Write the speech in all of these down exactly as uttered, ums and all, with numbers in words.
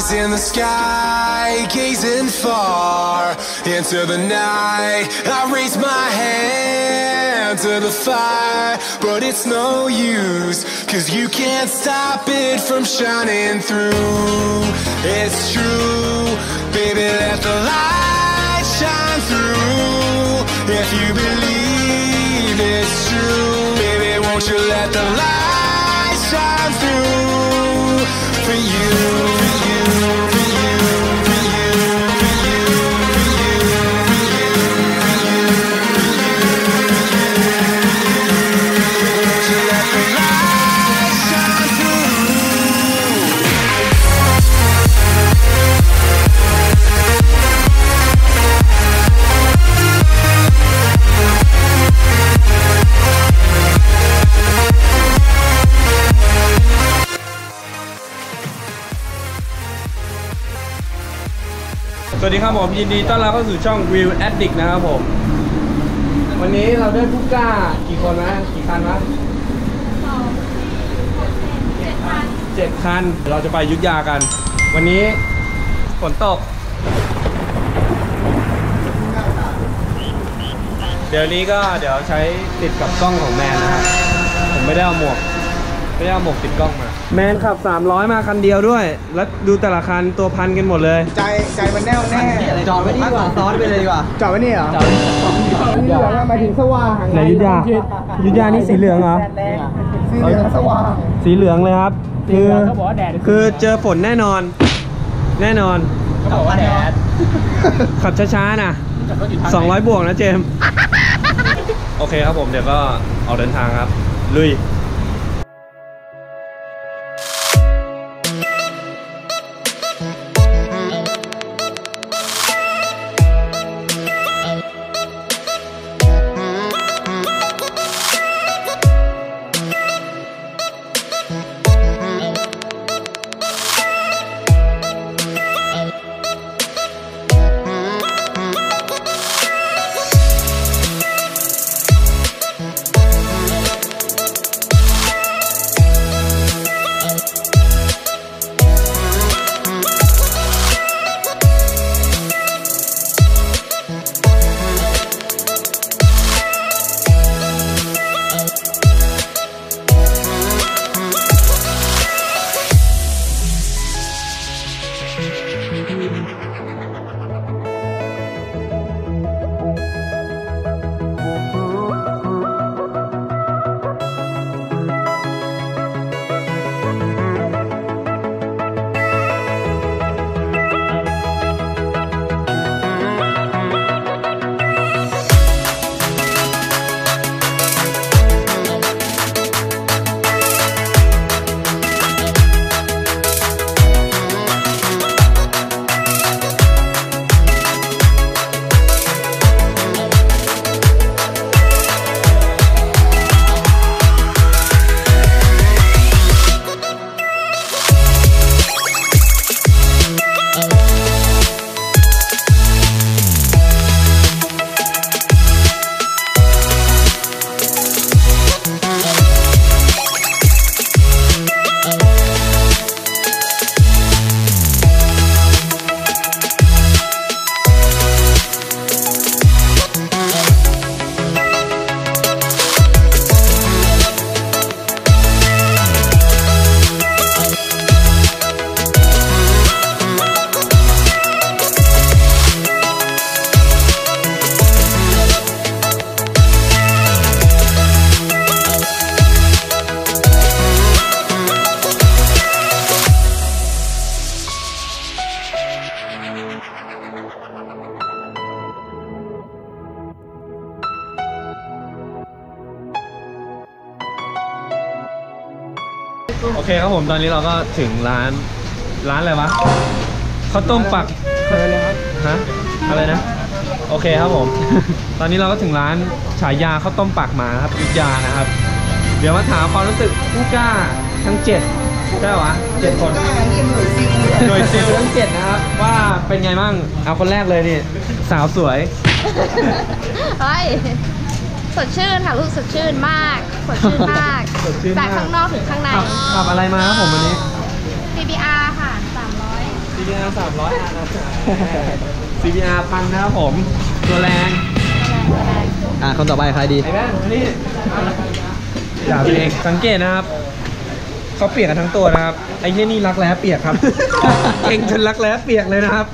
Eyes in the sky, gazing far into the night. I raise my hand to the fire, but it's no use, cause you can't stop it from shining through. It's true, baby, let the light shine through. If you believe it's true, baby, won't you let the light shine through for you, for you, for you, for you, for you, for you, for you, won't you let the light shine through. สวัสดีครับผมยินดีต้อนรับเข้าสู่ช่อง Wheel Addict นะครับผมวันนี้เราได้ผู้กล้ากี่คนนะกี่คันนะเจ็ดคันเจ็ดคันเราจะไปอยุธยากันวันนี้ฝนตกเดี๋ยวนี้ก็เดี๋ยวใช้ติดกับกล้องของแมนนะครับผมไม่ได้เอาหมวกไม่ได้เอาหมวกติดกล้องมาแมนขับสามร้อยมาคันเดียวด้วยแล้วดูแต่ละคันตัวพันกันหมดเลยใจใจมันแน่วแน่จอดไว้ดีกว่าซ้อนไปเลยดีกว่าจอดไว้นี่เหรอจอดนี่เหรอหมายถึงสว่างไหนยุธยายุธยานี่สีเหลืองเหรอสีเหลืองสว่างสีเหลืองเลยครับคือคือเจอฝนแน่นอนแน่นอนขับแดดขับช้าๆนะสองร้อยบวกนะเจมโอเคครับผมเดี๋ยวก็ออกเดินทางครับลุยโอเคครับผมตอนนี้เราก็ถึงร้านร้านอะไรวะข้าวต้มปักอะไรเลยครับฮะอะไรนะโอเคครับผม ตอนนี้เราก็ถึงร้านฉายาข้าวต้มปักมาครับอยุธยานะครับเดี๋ยวมาถามความรู้สึกผู้กล้าทั้งเจ็ดใช่หรอเจ็ดคนโดยซิลทั้งเจ็ดนะครับว่าเป็นไงบ้างเอาคนแรกเลยนี่สาวสวยเฮ้ยสดชื่นค่ะรู้สึกสดชื่นมากสดชื่นมากจากข้างนอกถึงข้างในขับอะไรมาครับผมวันนี้ซี บี อาร์ ค่ะสามร้อยซี บีบี อาร์ สามร้อย ซี บี อาร์ พันนะครับผมตัวแรงอ่ะคนต่อไปใครดีไอ้แม่นี่อย่าเองสังเกตนะครับเขาเปียกกันทั้งตัวนะครับไอ้เหี้ยนี่รักแร้เปียกครับ เก่งจนรักแร้เปียกเลยนะครับ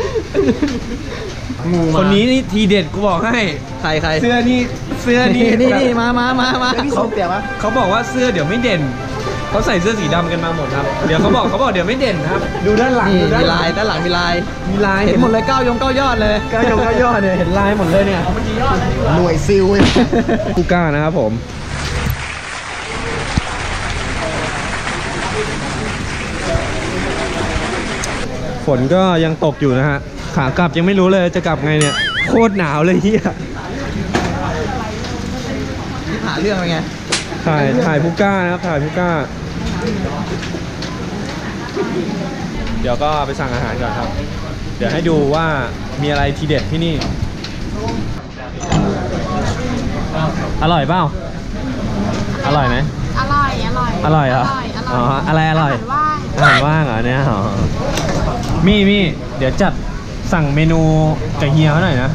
คนนี้นี่ทีเด็ดกูบอกให้ใครใครเสื้อนี่เสื้อนี่นี่นี่มามามามาเขาเปียกวะเขาบอกว่าเสื้อเดี๋ยวไม่เด่นเขาใส่เสื้อสีดำกันมาหมดครับเดี๋ยวเขาบอกเขาบอกเดี๋ยวไม่เด่นครับดูด้านหลังนี่ดูด้านมีหลัลาง ยด้านหลังมีลายมีลายเห็นหมดเลยเก้ายงเก้ายอดเลยก้ายงก้ายอดเนี่ยเห็นลายหมดเลยเนี่ยหน่วยซิลกูกล้านะครับผมฝนก็ยังตกอยู่นะฮะขากลับยังไม่รู้เลยจะกลับไงเนี่ยโคตรหนาวเลยเฮียที่หาเรื่องอะไรไงถ่ายถ่ายผู้กล้านะครับถ่ายผู้กล้า เดี๋ยวก็ไปสั่งอาหารก่อนครับ เดี๋ยวให้ดูว่ามีอะไรทีเด็ดที่นี่ อร่อยเปล่าอร่อยไหมอร่อย อร่อยอร่อยเหรออร่อยอ๋ออะไรอร่อยอาหารว่างอาหารว่างเหรอเนี่ยอ๋อมี่มี่เดี๋ยวจัดสั่งเมนูจากเฮียเขาหน่อยนะ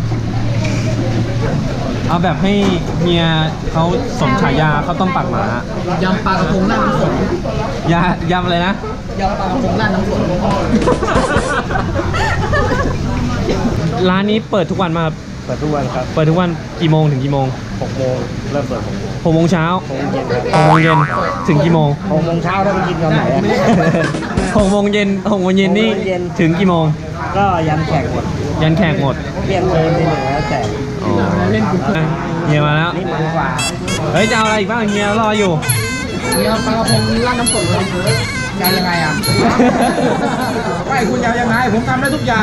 เอาแบบให้เฮียเขาสมฉายาเขาวต้มปากหมายำปลากระพงหน้าน้ำฝนยายำอะไรนะยำปลากระพงหน้าน้ำฝนร้านนี้เปิดทุกวันมาครับเปิดทุกวันครับเปิดทุกวันกี่โมงถึงกี่โมงหกโมงเริ่มเปิดหกโมงหกโมงเช้าหกโมงเย็นครับหกโมงเย็นถึงกี่โมงหกโมงเช้าถ้าไปกินตอนไหนอะหกโมงเย็นหกโมงเย็นนี่หกโมงเย็นถึงกี่โมงก็ยันแขกหมดยันแขกหมดเที่ยงคืนที่หนึ่งแล้วแต่อ๋อเฮียมาแล้วนี่มันกว่าเฮ้ยจะเอาอะไรอีกบ้างเฮียรออยู่ยำปลากระพงราดน้ำฝนเลยจะยังไงอ่ะไม่คุณจะยังไงผมทำได้ทุกอย่าง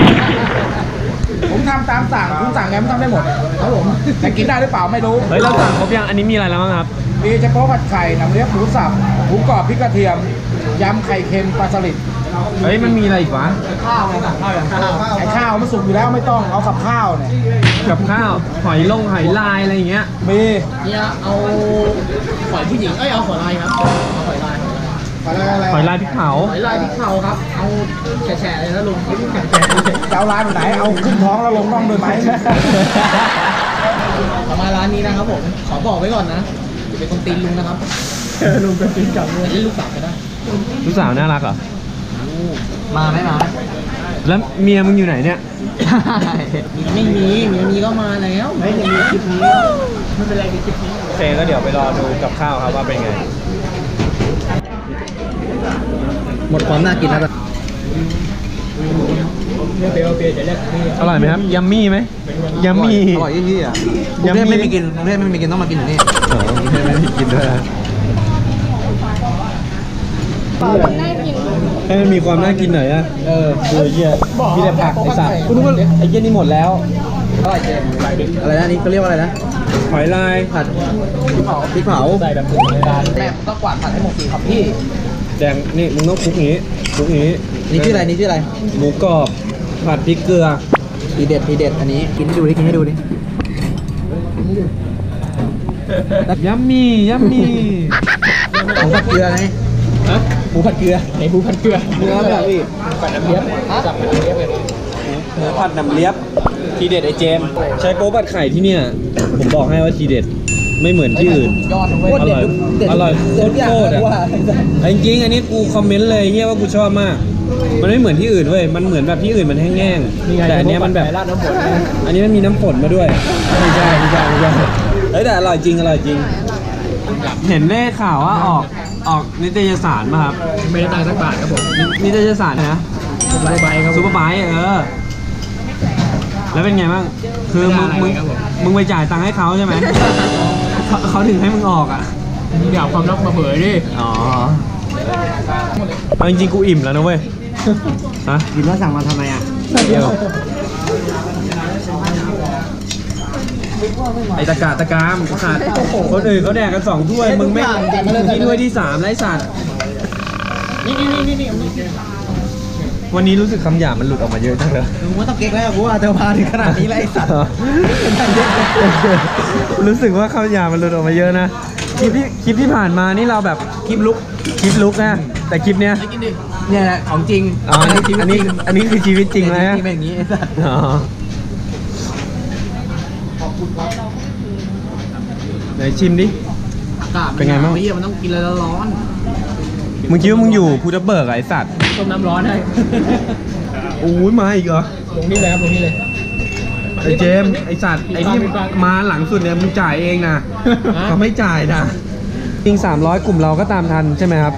ผมทำตามสั่งคุณสั่งไงผมทำได้หมดครับผมแต่กินได้หรือเปล่าไม่รู้เฮ้ยเราสั่งครบยังอันนี้มีอะไรแล้วบ้างครับมีเฉพาะผัดไข่น้ำเลี้ยงหมูสับหมูกรอบพริกกระเทียมยำไข่เค็มปลาสลิดเฮ้ยมันมีอะไรอีกวะข้าวไงข้าวอย่างข้าวไอ้ข้าวมันสุกอยู่แล้วไม่ต้องเอากับข้าวเนี่ยกับข้าวหอยลงหอยลายอะไรอย่างเงี้ยมีเนี่ยเอาหอยผู้หญิงเอ้ยเอาหอยลายครับเอาหอยลายอะไรหอยลายพริกเผาหอยลายพริกเผาครับ เอาแฉะๆเลยนะลุงจะเอาร้านไหนเอาขึ้นท้องแล้วลงน่องด้วยไหมเอามาร้านนี้นะครับผมขอบอกไว้ก่อนนะอย่าเป็นคนตีนลุงนะครับลุงเป็นตีนกลับเลยเล่นลูกสาวก็ได้ลูกสาวน่ารักเหรอมาไหมมาแล้วเมียมึงอยู่ไหนเนี่ยไม่มีมีมีก็มาแล้วไม่มีคลิปนี้ไม่เป็นไรในคลิปนี้โอเคก็เดี๋ยวไปรอดูกับข้าวครับว่าเป็นไงหมดความน่ากินแล้วอร่อยไหมครับยัมมี่ไหมยัมมี่อร่อยที่อ่ะกรุงเทพไม่มีกินกรุงเทพไม่มีกินต้องมากินอยู่นี่อ๋อกรุงเทพไม่มีกินด้วยนะน่ากินให้มันมีความน่ากินหน่อยอะเออคือเหี้ยมีแต่ผักไอ้สัตว์กูนึกว่าไอ้เหี้ยนี่หมดแล้วอร่อยเจอะไรนะนี่เขาเรียกว่าอะไรนะหอยลายผัดพริกเผาพริกเผาใส่แบบในร้านแม่ก็กวาดผัดให้หมดสิครับพี่แดงนี่มึงต้องคลุกอย่างนี้คลุกอย่างนี้นี่ชื่ออะไรนี่ชื่ออะไรหมูกรอบผัดพริกเกลือทีเด็ดทีเด็ดอันนี้กินให้ดูดิกินให้ดูดิยัมมี่ยัมมี่หมูผัดเกลือไงฮะหมูผัดเกลือไหนหมูผัดเกลือเนื้อแบบพี่ผัดน้ำเลี้ยบจับผัดน้ำเลี้ยบเลยหมูผัดน้ำเลียบทีเด็ดไอเจมส์ใช้โป๊ผัดไข่ที่เนี่ยผมบอกให้ว่าทีเด็ดไม่เหมือนที่อื่นยอดนะเว้ยอร่อยอร่อยโคตรโคตรอ่ะจริงๆอันนี้กูคอมเมนต์เลยเฮียว่ากูชอบมาก มันไม่เหมือนที่อื่นเว้ยมันเหมือนแบบที่อื่นมันแห้งๆแต่อันเนี้ยมันแบบอันนี้มันมีน้ำฝนมาด้วยไม่ใช่ไม่ใช่ไม่ใช่เฮ้ยแต่อร่อยจริงอร่อยจริง เห็นได้ข่าวว่าออกออกนิตยสารมาครับไม่ได้ตังค์สักบาทครับผมนิตยสารนะซุปเปอร์ไบค์ครับซูเปอร์ไบค์เออแล้วเป็นไงบ้างคือมึงมึงมึงไปจ่ายตังค์ให้เขาใช่ไหม เขาเขาถึงให้มึงออกอ่ะอยากความรักมาเผยดิอ๋อเอาจริงๆกูอิ่มแล้วนะเว้ย ฮะกินแล้วสั่งมาทำไมอ่ะเดี๋ยวไอตะกาตะกามขาดคนอื่นเขาแดกกันสองถ้วย มึงไม่ที่ถ้วยที่สามไรสัตว์นี่นี่นี่นี่นี่วันนี้รู้สึกคำหยาบมันหลุดออกมาเยอะจังเลยมึงว่าต้องเก๊กแล้วกูว่าเธอมาถึงขนาดนี้แล้วไอ้สัตว์รู้สึกว่าคำหยาบมันหลุดออกมาเยอะนะ คลิปที่คลิปที่ผ่านมานี่เราแบบคลิปลุกคลิปลุกนะแต่คลิปเนี้ยไม่กินดิเนี่ยแหละของจริงอ๋ออันนี้อันนี้อันนี้คือชีวิตจริงเลยฮะเป็นอย่างนี้ไอ้สัสอ๋อขอบคุณครับไหนชิมดิอากาศเป็นไงบ้างเฮียมันต้องกินอะไรร้อนมึงคิดว่ามึงอยู่ภูทับเบิกเหรอไอสัตว์ต้มน้ำร้อนให้โอ้ยมาอีกเหรอลงนี่เลยครับลงนี่เลยไอเจมส์ไอสัตว์ไอที่มาหลังสุดเนี่ยมึงจ่ายเองนะเขาไม่จ่ายนะจริงสามร้อยกลุ่มเราก็ตามทันใช่ไหมครับ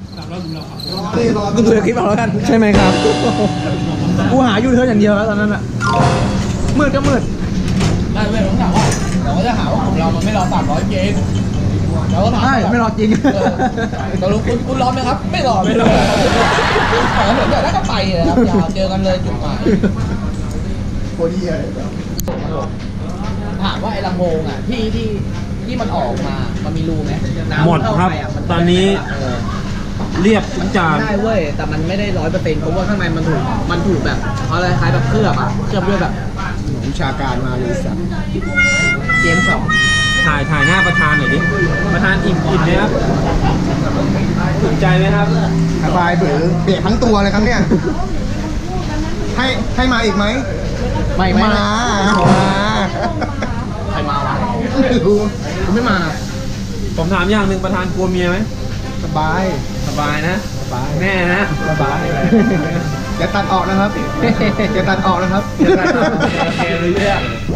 กูดูคลิปเอาแล้วกันใช่ไหมครับกูหายูเทิร์นอย่างเดียวแล้วตอนนั้นอะมืดก็มืดได้เว้ยผมถามว่าเดี๋ยวเขาจะหาว่าของเรามันไม่รอสามร้อยเยนเราก็ถามใช่ไม่รอจริงตกลงคุณคุณรอไหมครับไม่รอไม่รอขอเหมือนเดี๋ยวแล้วก็ไปเลยครับยาวเจอกันเลยจุดหมายโคตรดีเลยถามว่าไอ้ลำโพงอ่ะที่ที่ที่มันออกมามันมีรูไหมหมดครับตอนนี้เรียบทุกจานได้เว้ยแต่มันไม่ได้ร้อยเปอร์เซ็นต์เพราะว่าข้างในมันถูกมันถูกแบบอะไรคล้ายแบบเคลือบอ่ะเคลือบด้วยแบบวิชาการมาเลยสัตว์เกมสองถ่ายถ่ายหน้าประธานหน่อยดิ ประธานอิ่มอิ่มไหมครับถูกใจไหมครับสบายเบื่อเปียกทั้งตัวเลยครับเนี่ย ให้ให้มาอีกไหมไม่ไม่มามามาใครมาวะไม่รู้คุณไม่มาผมถามอย่างหนึ่งประธานกลัวเมียไหมสบายสบายนะสบายแน่นะสบายอย่าตัดออกนะครับอย่าตัดออกนะครับโอเคเลยเนี่ย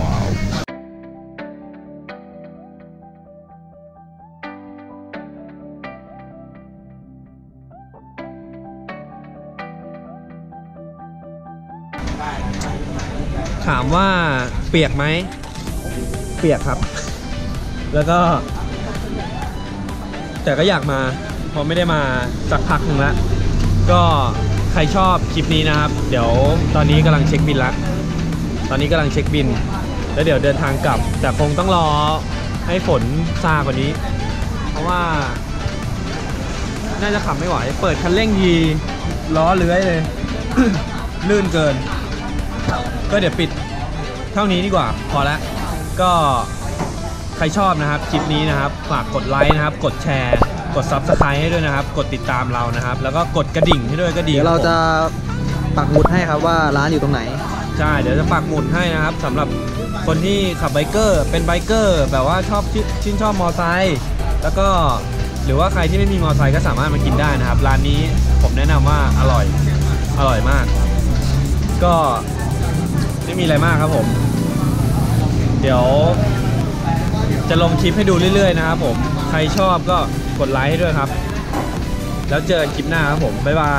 ถามว่าเปียกไหมเปียกครับ แล้วก็ แต่ก็อยากมาเพราะไม่ได้มาสักพักหนึ่งแล้วก็ใครชอบคลิปนี้นะครับเดี๋ยวตอนนี้กำลังเช็คบินแล้วตอนนี้กำลังเช็คบินแล้วเดี๋ยวเดินทางกลับแต่คงต้องรอให้ฝนซากว่านี้เพราะว่าน่าจะขับไม่ไหวเปิดคันเร่งทีล้อเลื้อยเลย ลื่นเกินก็เดี๋ยวปิดเท่านี้ดีกว่าพอแล้วก็ใครชอบนะครับคลิปนี้นะครับฝากกดไลค์นะครับกดแชร์กด ซับสไครบ์ ให้ด้วยนะครับกดติดตามเรานะครับแล้วก็กดกระดิ่งให้ด้วยก็ดีเดี๋ยวเราจะปักหมุดให้ครับว่าร้านอยู่ตรงไหนใช่เดี๋ยวจะปักหมุดให้นะครับสำหรับคนที่ขับไบเกอร์เป็นไบเกอร์แบบว่าชอบชื่นชอบมอไซค์แล้วก็หรือว่าใครที่ไม่มีมอไซค์ก็สามารถมากินได้นะครับร้านนี้ผมแนะนำว่าอร่อยอร่อยมากก็ไม่มีอะไรมากครับผมเดี๋ยวจะลงคลิปให้ดูเรื่อยๆนะครับผมใครชอบก็กดไลค์ให้ด้วยครับแล้วเจอกันคลิปหน้าครับผมบ๊ายบาย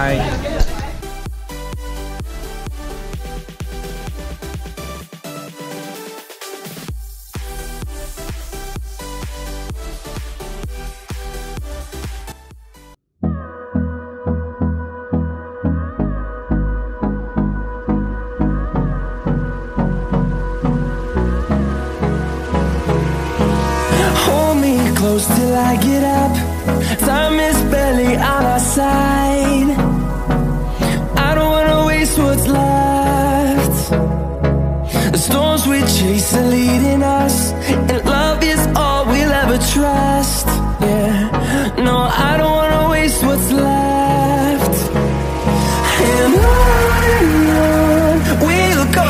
Close till I get up. Time is barely on our side. I don't wanna waste what's left. The storms we chase are leading us, and love is all we'll ever trust. Yeah, no, I don't wanna waste what's left. And on and on we'll go,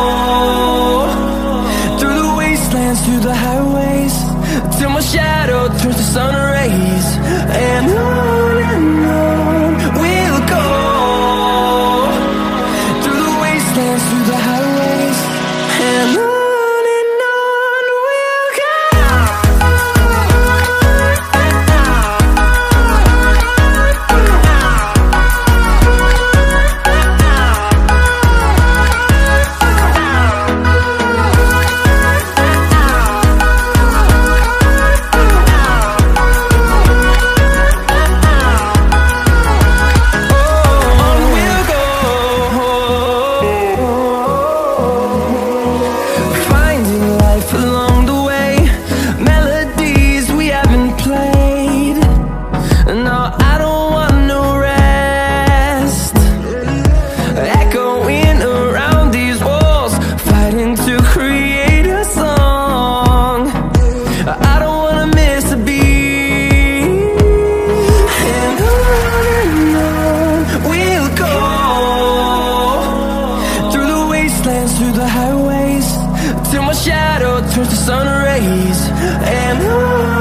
through the wastelands, through the highways, till my shadow turns to sun rays. And on and on we'll go, through the wastelands, through the highways. And on and on we'll go. through the highways till my shadow turns to sun rays. And on